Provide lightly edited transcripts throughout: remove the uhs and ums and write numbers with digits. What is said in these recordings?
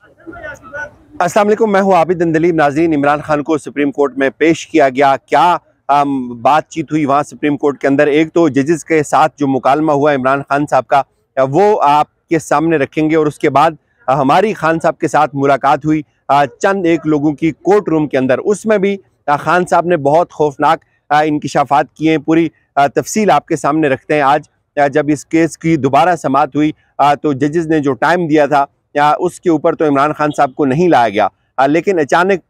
अस्सलाम वालेकुम, मैं हूँ आबिद अंदलीब। नाज़रीन, इमरान खान को सुप्रीम कोर्ट में पेश किया गया। क्या बातचीत हुई वहाँ सुप्रीम कोर्ट के अंदर? एक तो जजेस के साथ जो मुकालमा हुआ इमरान खान साहब का, वो आपके सामने रखेंगे, और उसके बाद हमारी खान साहब के साथ मुलाकात हुई चंद एक लोगों की कोर्ट रूम के अंदर। उसमें भी खान साहब ने बहुत खौफनाक इंकशाफात किए हैं। पूरी तफसील आपके सामने रखते हैं। आज जब इस केस की दोबारा समाअत हुई तो जजेस ने जो टाइम दिया था उसके ऊपर तो इमरान खान साहब को नहीं लाया गया, लेकिन अचानक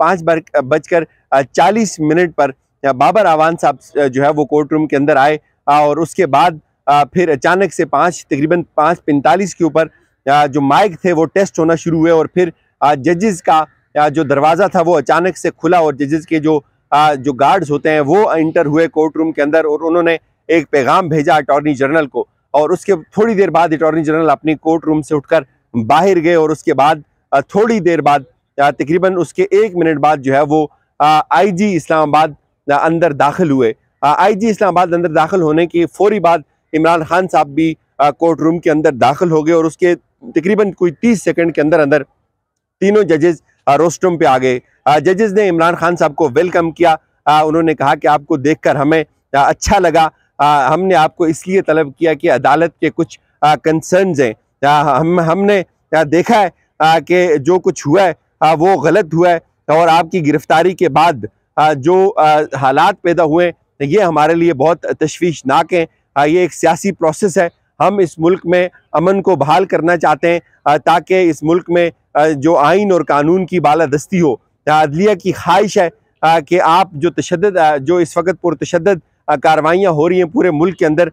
5:40 पर बाबर आवान साहब जो है वो कोर्ट रूम के अंदर आए, और उसके बाद फिर अचानक से तकरीबन 5:45 के ऊपर जो माइक थे वो टेस्ट होना शुरू हुए, और फिर जजेस का जो दरवाज़ा था वो अचानक से खुला, और जजेस के जो गार्ड्स होते हैं वो इंटर हुए कोर्ट रूम के अंदर, और उन्होंने एक पैगाम भेजा अटॉर्नी जनरल को। और उसके थोड़ी देर बाद अटॉर्नी जनरल अपनी कोर्ट रूम से उठकर बाहर गए, और उसके बाद थोड़ी देर बाद तकरीबन उसके 1 मिनट बाद जो है वो आईजी इस्लामाबाद अंदर दाखिल हुए। आईजी इस्लामाबाद अंदर दाखिल होने की फौरी बाद इमरान खान साहब भी कोर्ट रूम के अंदर दाखिल हो गए, और उसके तकरीबन कोई 30 सेकंड के अंदर अंदर तीनों जजेस रोस्टरूम पे आ गए। जजेस ने इमरान खान साहब को वेलकम किया। उन्होंने कहा कि आपको देखकर हमें अच्छा लगा। हमने आपको इसलिए तलब किया कि अदालत के कुछ कंसर्न्स हैं। हमने देखा है कि जो कुछ हुआ है वो गलत हुआ है, और आपकी गिरफ्तारी के बाद जो हालात पैदा हुए ये हमारे लिए बहुत तशवीशनाक हैं। ये एक सियासी प्रोसेस है। हम इस मुल्क में अमन को बहाल करना चाहते हैं ताकि इस मुल्क में जो आइन और कानून की बालादस्ती हो। अदलिया की ख्वाहिश है कि आप जो इस वक्त पुरतशद्दद कार्रवाइयाँ हो रही हैं पूरे मुल्क के अंदर,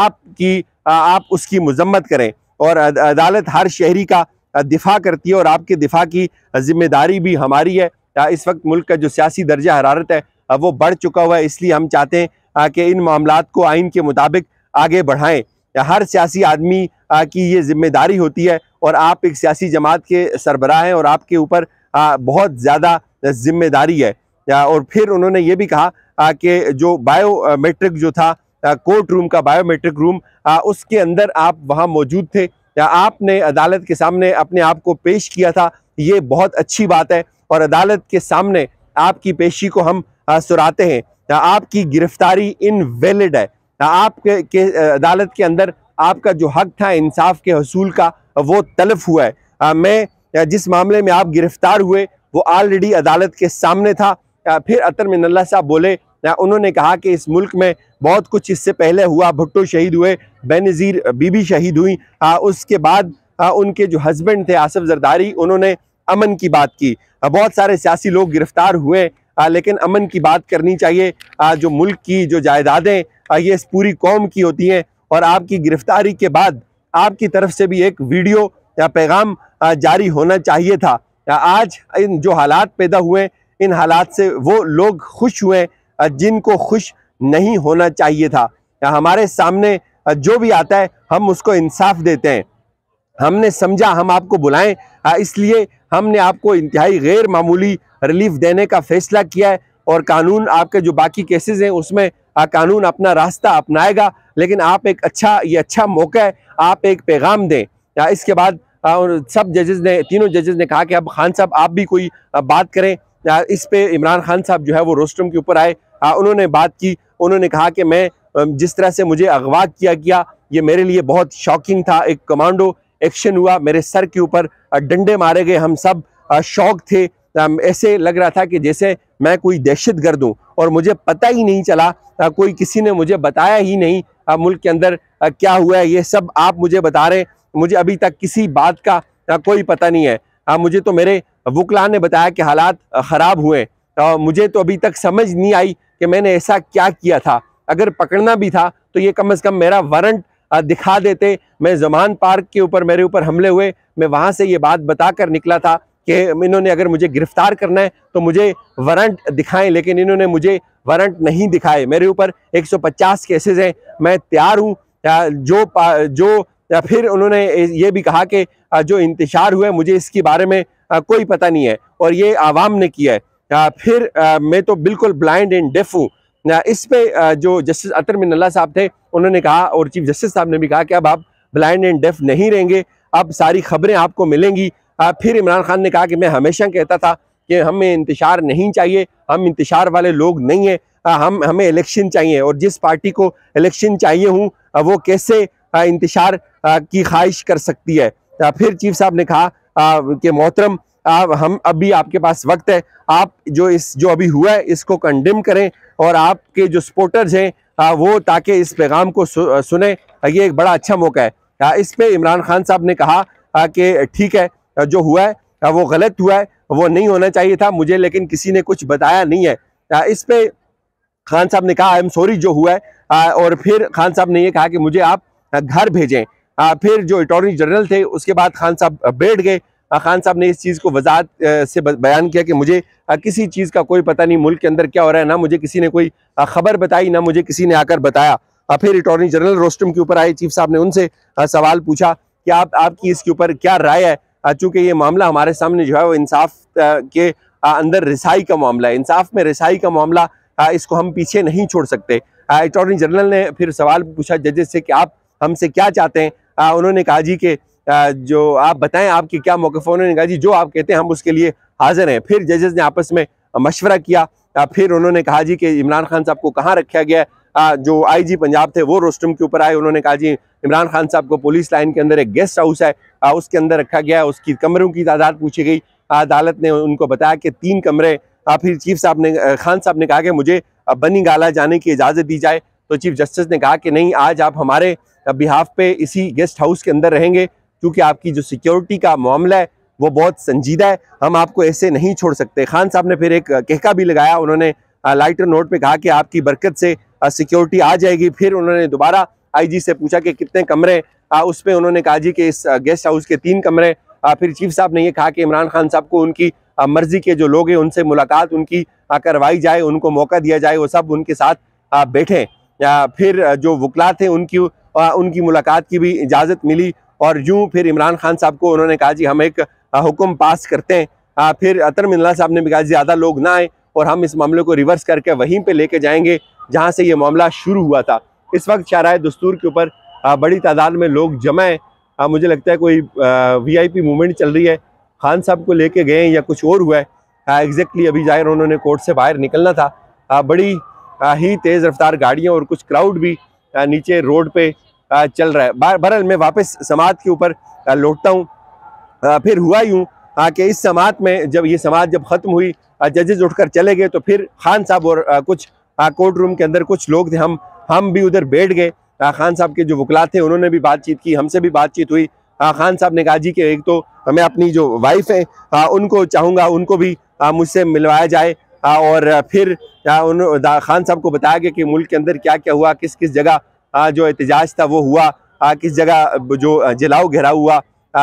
आप उसकी मजम्मत करें, और अदालत हर शहरी का दिफा करती है, और आपके दिफा की जिम्मेदारी भी हमारी है। इस वक्त मुल्क का जो सियासी दर्जा हरारत है वो बढ़ चुका हुआ है, इसलिए हम चाहते हैं कि इन मामलात को आइन के मुताबिक आगे बढ़ाएं। हर सियासी आदमी की ये जिम्मेदारी होती है, और आप एक सियासी जमात के सरबराह हैं, और आपके ऊपर बहुत ज़्यादा जिम्मेदारी है। और फिर उन्होंने ये भी कहा कि जो बायोमेट्रिक जो था कोर्ट रूम का बायोमेट्रिक रूम, उसके अंदर आप वहाँ मौजूद थे, आपने अदालत के सामने अपने आप को पेश किया था। ये बहुत अच्छी बात है, और अदालत के सामने आपकी पेशी को हम सुराते हैं। आपकी गिरफ्तारी इनवैलिड है। आपके अदालत के अंदर आपका जो हक था इंसाफ के हसूल का वो तलफ हुआ है। मैं जिस मामले में आप गिरफ्तार हुए वो ऑलरेडी अदालत के सामने था। फिर अतर मिनल्ला साहब बोले, उन्होंने कहा कि इस मुल्क में बहुत कुछ इससे पहले हुआ। भुट्टो शहीद हुए, बेनज़ीर बीबी शहीद हुई, उसके बाद उनके जो हस्बैंड थे आसिफ जरदारी, उन्होंने अमन की बात की। बहुत सारे सियासी लोग गिरफ्तार हुए, लेकिन अमन की बात करनी चाहिए। जो मुल्क की जो जायदादें ये इस पूरी कौम की होती हैं, और आपकी गिरफ्तारी के बाद आपकी तरफ से भी एक वीडियो या पैगाम जारी होना चाहिए था। आज इन जो हालात पैदा हुए, इन हालात से वो लोग खुश हुए जिनको खुश नहीं होना चाहिए था। हमारे सामने जो भी आता है हम उसको इंसाफ देते हैं। हमने समझा हम आपको बुलाएं, इसलिए हमने आपको इंतहाई गैर मामूली रिलीफ देने का फैसला किया है, और कानून आपके जो बाकी केसेस हैं उसमें कानून अपना रास्ता अपनाएगा। लेकिन आप ये अच्छा मौका है, आप एक पैगाम दें। इसके बाद सब जजेस ने, तीनों जजेस ने कहा कि अब खान साहब आप भी कोई बात करें। इस पे इमरान खान साहब जो है वो रोस्टरूम के ऊपर आए, उन्होंने बात की। उन्होंने कहा कि मैं जिस तरह से मुझे अगवा किया गया ये मेरे लिए बहुत शॉकिंग था। एक कमांडो एक्शन हुआ, मेरे सर के ऊपर डंडे मारे गए, हम सब शौक थे। ऐसे लग रहा था कि जैसे मैं कोई दहशतगर्द हूँ, और मुझे पता ही नहीं चला, कोई किसी ने मुझे बताया ही नहीं मुल्क के अंदर क्या हुआ है। ये सब आप मुझे बता रहे हैं, मुझे अभी तक किसी बात का कोई पता नहीं है। मुझे तो मेरे वकला ने बताया कि हालात ख़राब हुए, मुझे तो अभी तक समझ नहीं आई कि मैंने ऐसा क्या किया था। अगर पकड़ना भी था तो ये कम से कम मेरा वारंट दिखा देते। मैं ज़मान पार्क के ऊपर मेरे ऊपर हमले हुए, मैं वहाँ से ये बात बता कर निकला था कि इन्होंने अगर मुझे गिरफ्तार करना है तो मुझे वारंट दिखाएं, लेकिन इन्होंने मुझे वारंट नहीं दिखाए। मेरे ऊपर 150 केसेस हैं, मैं तैयार हूँ। फिर उन्होंने ये भी कहा कि जो इंतशार हुआ है मुझे इसके बारे में कोई पता नहीं है, और ये आवाम ने किया है। फिर मैं तो बिल्कुल ब्लाइंड एंड डेफ हूँ। इस पे जो जस्टिस अतर मिनल्ला साहब थे उन्होंने कहा, और चीफ जस्टिस साहब ने भी कहा कि अब आप ब्लाइंड एंड डेफ नहीं रहेंगे, अब सारी खबरें आपको मिलेंगी। फिर इमरान खान ने कहा कि मैं हमेशा कहता था कि हमें इंतशार नहीं चाहिए, हम इंतशार वाले लोग नहीं हैं, हमें इलेक्शन चाहिए, और जिस पार्टी को इलेक्शन चाहिए हूँ वो कैसे इंतशार की ख्वाहिश कर सकती है। फिर चीफ साहब ने कहा कि मोहतरम, हम अभी आपके पास वक्त है, आप जो अभी हुआ है इसको कंडेम करें, और आपके जो सपोर्टर्स हैं वो ताकि इस पैगाम को सुने, ये एक बड़ा अच्छा मौका है। इस पे इमरान खान साहब ने कहा कि ठीक है, जो हुआ है वो गलत हुआ है, वो नहीं होना चाहिए था मुझे, लेकिन किसी ने कुछ बताया नहीं है। इस पे खान साहब ने कहा आई एम सॉरी जो हुआ है, और फिर खान साहब ने ये कहा कि मुझे आप घर भेजें। फिर जो अटॉर्नी जनरल थे उसके बाद खान साहब बैठ गए। खान साहब ने इस चीज़ को वजाहत से बयान किया कि मुझे किसी चीज़ का कोई पता नहीं, मुल्क के अंदर क्या हो रहा है, ना मुझे किसी ने कोई खबर बताई, ना मुझे किसी ने आकर बताया। फिर अटॉर्नी जनरल रोस्टम के ऊपर आए, चीफ साहब ने उनसे सवाल पूछा कि आपकी इसके ऊपर क्या राय है, चूँकि ये मामला हमारे सामने जो है वो इंसाफ के अंदर रिसाई का मामला है, इंसाफ में रिसाई का मामला, इसको हम पीछे नहीं छोड़ सकते। अटॉर्नी जनरल ने फिर सवाल पूछा जजेस से कि आप हमसे क्या चाहते हैं। उन्होंने कहा जी कि जो आप बताएं आपकी क्या मौक़िफ़ है। उन्होंने कहा जी जो आप कहते हैं हम उसके लिए हाजिर हैं। फिर जजेस ने आपस में मशवरा किया। फिर उन्होंने कहा जी कि इमरान खान साहब को कहाँ रखा गया है। जो IG पंजाब थे वो रोस्टम के ऊपर आए, उन्होंने कहा जी इमरान खान साहब को पुलिस लाइन के अंदर एक गेस्ट हाउस है, उसके अंदर रखा गया है, उसकी कमरों की तादाद पूछी गई। अदालत ने उनको बताया कि 3 कमरे। फिर चीफ साहब ने खान साहब ने कहा कि मुझे बनी गाला जाने की इजाज़त दी जाए, तो चीफ जस्टिस ने कहा कि नहीं, आज आप हमारे बिहाफ पे इसी गेस्ट हाउस के अंदर रहेंगे, क्योंकि आपकी जो सिक्योरिटी का मामला है वो बहुत संजीदा है, हम आपको ऐसे नहीं छोड़ सकते। खान साहब ने फिर एक कहका भी लगाया, उन्होंने लाइटर नोट पे कहा कि आपकी बरकत से सिक्योरिटी आ जाएगी। फिर उन्होंने दोबारा IG से पूछा कि कितने कमरे, उस पर उन्होंने कहा जी कि इस गेस्ट हाउस के 3 कमरे। फिर चीफ साहब ने यह कहा कि इमरान खान साहब को उनकी मर्जी के जो लोग हैं उनसे मुलाकात उनकी करवाई जाए, उनको मौका दिया जाए, वो सब उनके साथ बैठें। फिर जो वकला थे उनकी मुलाकात की भी इजाज़त मिली, और यूँ फिर इमरान खान साहब को उन्होंने कहा जी हम एक हुक्म पास करते हैं। फिर अतर मिन्ना साहब ने भी कहा ज़्यादा लोग ना आए और हम इस मामले को रिवर्स करके वहीं पे लेके जाएंगे जहाँ से ये मामला शुरू हुआ था। इस वक्त शाहराह दस्तूर के ऊपर बड़ी तादाद में लोग जमा हैं। मुझे लगता है कोई VIP मूवमेंट चल रही है, खान साहब को लेके गए या कुछ और हुआ है एग्जैक्टली। अभी जाहिर उन्होंने कोर्ट से बाहर निकलना था। बड़ी ही तेज़ रफ्तार गाड़ियाँ और कुछ क्राउड भी नीचे रोड पे चल रहा है। बहरहाल मैं वापस समात के ऊपर लौटता हूँ। फिर हुआ यूँ कि इस समात में जब ख़त्म हुई, जजेस उठकर चले गए, तो फिर खान साहब और कुछ कोर्ट रूम के अंदर कुछ लोग थे, हम भी उधर बैठ गए। खान साहब के जो वकला थे उन्होंने भी बातचीत की, हमसे भी बातचीत हुई। खान साहब ने कहा जी कि एक तो मैं अपनी जो वाइफ है उनको चाहूँगा उनको भी मुझसे मिलवाया जाए, और फिर खान साहब को बताया गया कि मुल्क के अंदर क्या क्या हुआ, किस किस जगह जो एहतजाज था वो हुआ, किस जगह जो जलाओ घेराव हुआ।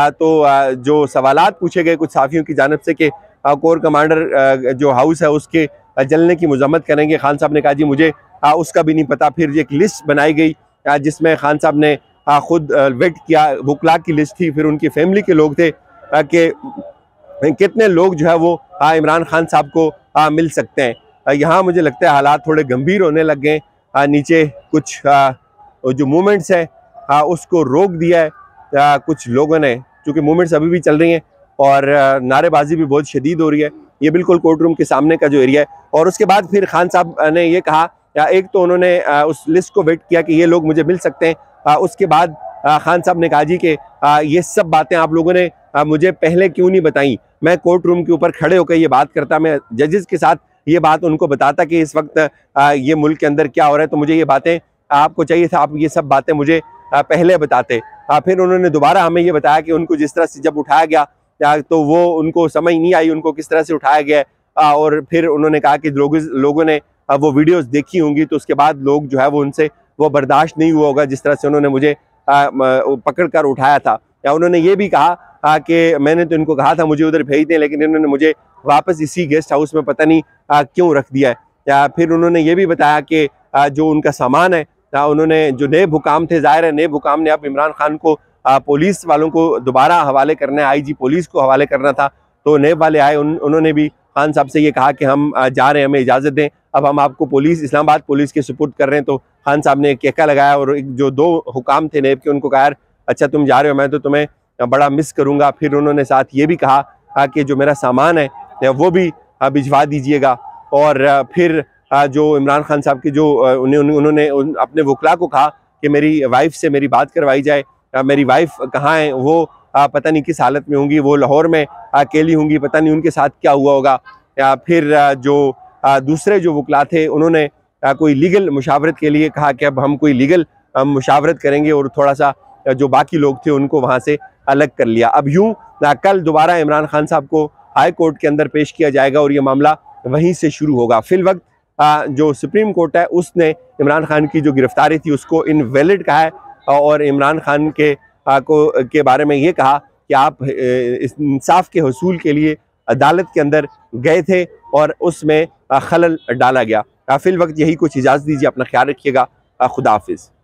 तो जो सवालात पूछे गए कुछ साफियों की जानिब से कि कोर कमांडर जो हाउस है उसके जलने की मजम्मत करेंगे। खान साहब ने कहा जी मुझे उसका भी नहीं पता। फिर एक लिस्ट बनाई गई जिसमें खान साहब ने खुद वेट किया, वकला की लिस्ट थी, फिर उनकी फैमिली के लोग थे कि कितने लोग जो है वो इमरान खान साहब को मिल सकते हैं। यहाँ मुझे लगता है हालात थोड़े गंभीर होने लग गए। नीचे कुछ जो मूवमेंट्स है उसको रोक दिया है कुछ लोगों ने, क्योंकि मूवमेंट्स अभी भी चल रही हैं और नारेबाजी भी बहुत शदीद हो रही है। ये बिल्कुल कोर्ट रूम के सामने का जो एरिया है। और उसके बाद फिर खान साहब ने ये कहा, एक तो उन्होंने उस लिस्ट को वेट किया कि ये लोग मुझे मिल सकते हैं। उसके बाद खान साहब ने कहा जी कि ये सब बातें आप लोगों ने मुझे पहले क्यों नहीं बताई। मैं कोर्ट रूम के ऊपर खड़े होकर ये बात करता, मैं जजेस के साथ ये बात उनको बताता कि इस वक्त ये मुल्क के अंदर क्या हो रहा है, तो मुझे ये बातें आपको चाहिए था, आप ये सब बातें मुझे पहले बताते। फिर उन्होंने दोबारा हमें ये बताया कि उनको जिस तरह से जब उठाया गया तो वो उनको समझ नहीं आई उनको किस तरह से उठाया गया। और फिर उन्होंने कहा कि लोगों ने वो वीडियोस देखी होंगी, तो उसके बाद लोग जो है वो उनसे वो बर्दाश्त नहीं हुआ होगा जिस तरह से उन्होंने मुझे पकड़ कर उठाया था। या उन्होंने ये भी कहा कि मैंने तो इनको कहा था मुझे उधर भेज दें, लेकिन इन्होंने मुझे वापस इसी गेस्ट हाउस में पता नहीं क्यों रख दिया है। या फिर उन्होंने ये भी बताया कि जो उनका सामान है, उन्होंने जो नेब हुकाम थे, जाहिर है नेब हुकाम ने अब इमरान खान को पुलिस वालों को दोबारा हवाले करना है, IG पुलिस को हवाले करना था। तो नेब वाले आए, उन्होंने भी खान साहब से ये कहा कि हम जा रहे हैं, हमें इजाज़त दें, अब हम आपको इस्लामाबाद पुलिस के सुपुर्द कर रहे हैं। तो खान साहब ने एक कहका लगाया और जो 2 हुकाम थे नेब के उनको कहा, अच्छा तुम जा रहे हो, मैं तो तुम्हें बड़ा मिस करूँगा। फिर उन्होंने साथ ये भी कहा कि जो मेरा सामान है वो भी भिजवा दीजिएगा। और फिर जो इमरान खान साहब की जो उन्होंने अपने वकला को कहा कि मेरी वाइफ से मेरी बात करवाई जाए। मेरी वाइफ कहाँ है, वो पता नहीं किस हालत में होंगी, वो लाहौर में अकेली होंगी, पता नहीं उनके साथ क्या हुआ होगा। फिर जो दूसरे जो वकला थे उन्होंने कोई लीगल मुशावरत के लिए कहा कि अब हम कोई लीगल मुशावरत करेंगे, और थोड़ा सा जो बाकी लोग थे उनको वहाँ से अलग कर लिया। अब यूँ कल दोबारा इमरान खान साहब को हाई कोर्ट के अंदर पेश किया जाएगा और ये मामला वहीं से शुरू होगा। फिल वक्त जो सुप्रीम कोर्ट है उसने इमरान खान की जो गिरफ्तारी थी उसको इनवैलिड कहा है, और इमरान खान के बारे में ये कहा कि आप इंसाफ के हसूल के लिए अदालत के अंदर गए थे और उसमें खलल डाला गया। फिल वक्त यही कुछ, इजाज़त दीजिए, अपना ख्याल रखिएगा। खुदा हाफिज़।